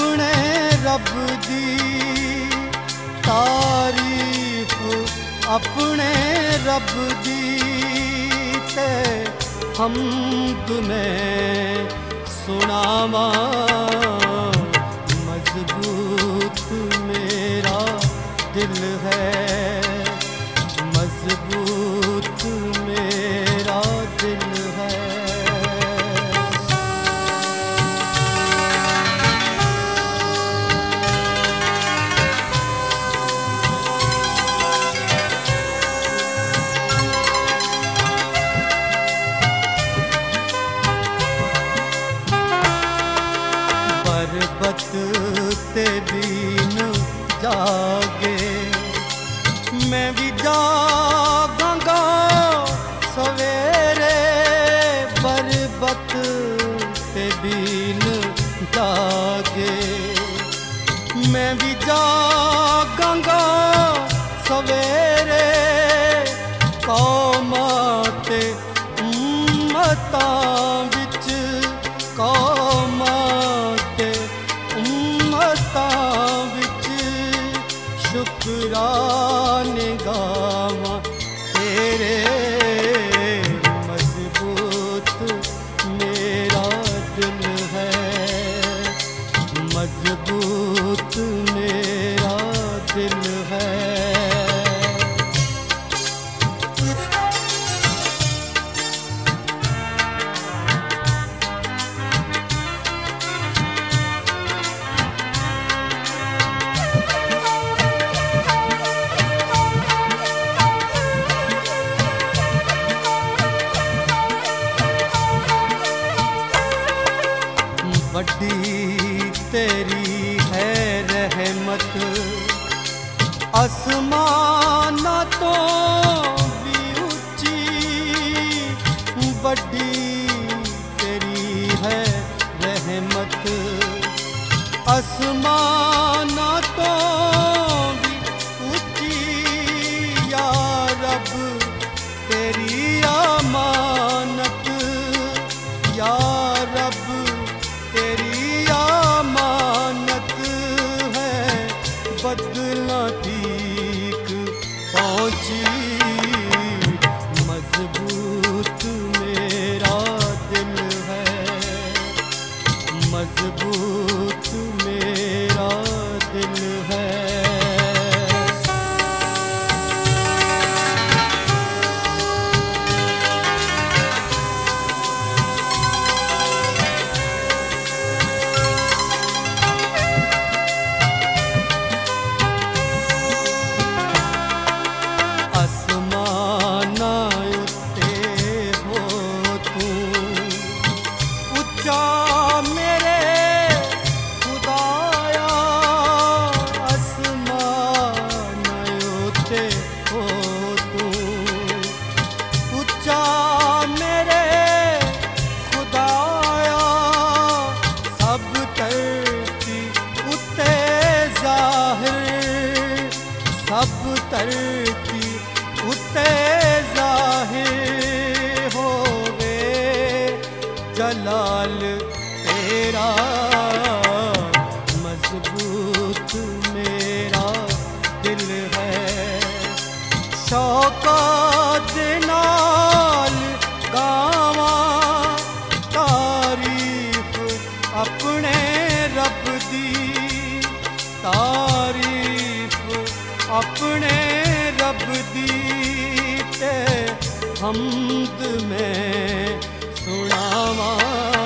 अपने रब दी, तारीफ अपने रब दी ते हमद में सुनावा। मजबूत मेरा दिल है, मजबूत मेरा दिल है। बरबत ते दीन जागे, मैं भी जागांगा सवेरे। बरबत ते दीन जागे, मैं भी जागांगा सवेरे। कौमां ते उम्मतां विच, कौमां ते उम्मतां विच शुकराने गावां तेरे। मजबूत मेरा दिल है, मजबूत मेरा दिल है। बड़ी तेरी है रहमत, आसमाना तो भी ऊंची। बड़ी तेरी है रहमत, आसमाना तो भी ऊंची। या रब तेरी अमानत, या रब तेरी अमानत है। बदला ठीक पहुंची, मजबूत मेरा दिल है, मजबूत मेरा दिल है। सब तरती उते ज़ाहिर होवे जलाल तेरा। मजबूत मेरा दिल है, शौकत नाल गावां तारीफ अपने रब दी, तारीफ अपने रब दी ते हमद में सुनावा।